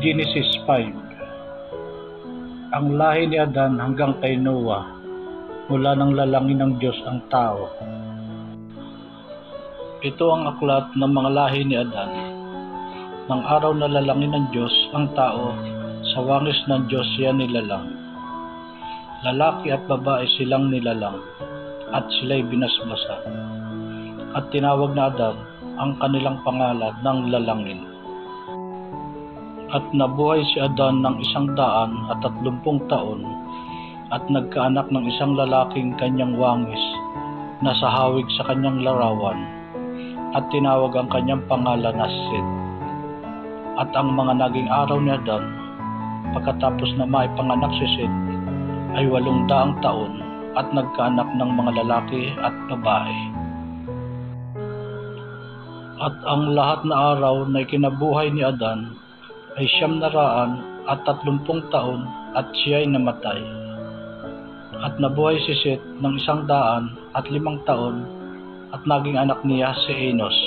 Genesis 5. Ang lahi ni Adan hanggang kay Noah, mula nang lalangin ng Diyos ang tao. Ito ang aklat ng mga lahi ni Adan. Nang araw na lalangin ng Diyos ang tao, sa wangis ng Diyos siya nilalang. Lalaki at babae silang nilalang, at sila'y binasbasan. At tinawag na Adan ang kanilang pangalan ng lalangin. At nabuhay si Adan ng 130 taon, at nagkaanak ng isang lalaking kanyang wangis, na sa hawig sa kanyang larawan, at tinawag ang kanyang pangalan na Seth. At ang mga naging araw ni Adan, pagkatapos na maipanganak si Seth, ay 800 taon, at nagkaanak ng mga lalaki at babae. At ang lahat na araw na ikinabuhay ni Adan ay 930 taon, at siya'y namatay. At nabuhay si Seth ng 105 taon, at naging anak niya si Enos.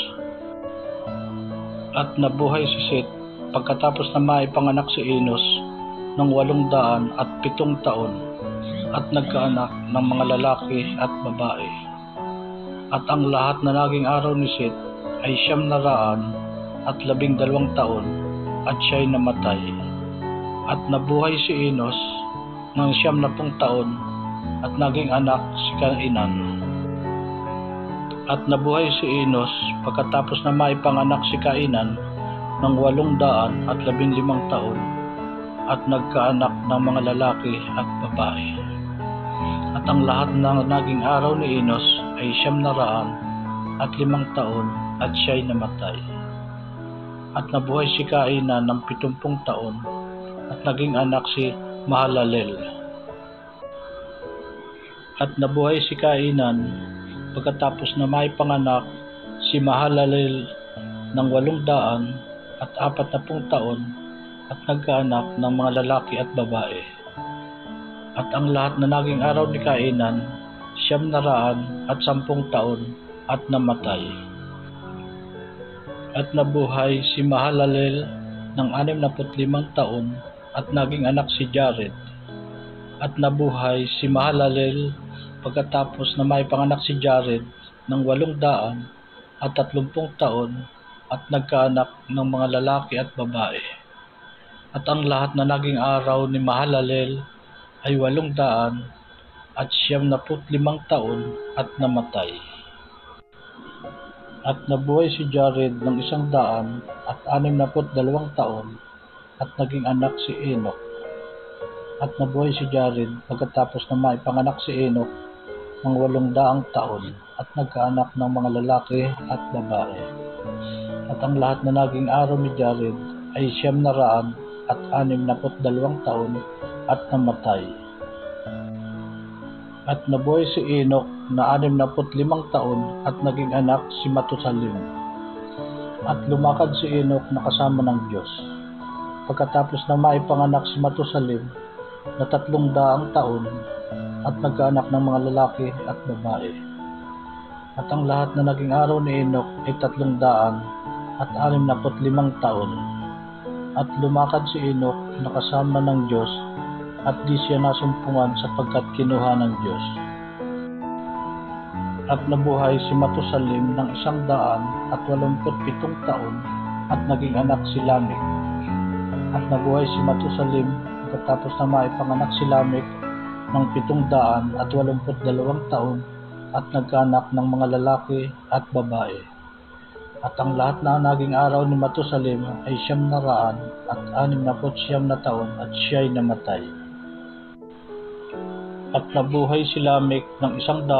At nabuhay si Seth pagkatapos na maipanganak si Enos ng 807 taon, at nagkaanak ng mga lalaki at babae. At ang lahat na naging araw ni Seth ay 912 taon, at siya'y namatay. At nabuhay si Enos ng 70 taon, at naging anak si Kainan. At nabuhay si Enos pagkatapos na maipanganak si Kainan ng 815 taon, at nagkaanak ng mga lalaki at babae. At ang lahat ng naging araw ni Enos ay 905 taon, at siya'y namatay. At nabuhay si Kainan ng 70 taon, at naging anak si Mahalalel. At nabuhay si Kainan pagkatapos na maipanganak si Mahalalel ng 840 taon, at nagkaanak ng mga lalaki at babae. At ang lahat na naging araw ni Kainan, 910 taon, at namatay. At nabuhay si Mahalalel ng 65 taon, at naging anak si Jared. At nabuhay si Mahalalel pagkatapos na maipanganak si Jared ng 830 taon, at nagkaanak ng mga lalaki at babae. At ang lahat na naging araw ni Mahalalel ay 875 taon, at namatay. At nabuhay si Jared ng 162 taon, at naging anak si Enoch. At nabuhay si Jared pagkatapos na maipanganak si Enoch ng 800 taon, at nagkaanak ng mga lalaki at babae. At ang lahat na naging araw ni Jared ay 962 taon, at namatay. At nabuhay si Enoch na 65 taon, at naging anak si Matusalem. At lumakad si Enoch na kasama ng Diyos. Pagkatapos na maipanganak si Matusalem na 300 taon, at nagkaanak ng mga lalaki at babae. At ang lahat na naging araw ni Enoch ay 365 taon. At lumakad si Enoch na kasama ng Diyos, at di siya nasumpungan sapagkat kinuha ng Diyos. At nabuhay si Matusalem ng 187 taon, at naging anak si Lamech. At nabuhay si Matusalem pagkatapos na maipanganak si Lamech ng 782 taon, at nagkaanak ng mga lalaki at babae. At ang lahat na naging araw ni Matusalem ay 969 taon, at siya'y namatay. At nabuhay si Lamech ng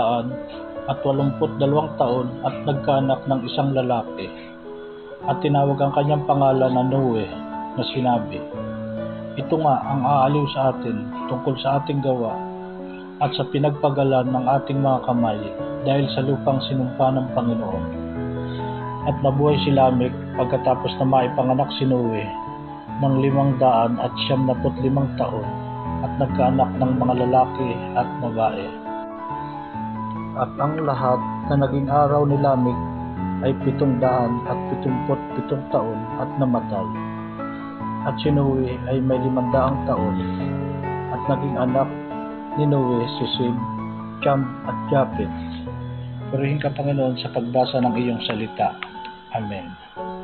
182 taon, at nagkaanak ng isang lalaki. At tinawag ang kanyang pangalan na Noe, na sinabi, "Ito nga ang aaliw sa atin tungkol sa ating gawa, at sa pinagpagalan ng ating mga kamay, dahil sa lupang sinumpa ng Panginoon." At nabuhay si Lamech pagkatapos na maipanganak si Noe ng 575 taon, at nagkaanak ng mga lalaki at babae. At ang lahat na naging araw ni Lamech ay 777 taon, at namatay. at si Noe ay may 500 taon at naging anak ni Noe si Sem, Cham at Japet. Purihin ka, Panginoon, sa pagbasa ng iyong salita. Amen.